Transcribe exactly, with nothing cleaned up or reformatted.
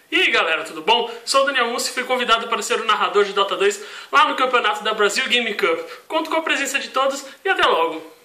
E aí galera, tudo bom? Sou o Daniel Mussi e fui convidado para ser o narrador de Dota dois lá no campeonato da Brasil Game Cup. Conto com a presença de todos e até logo!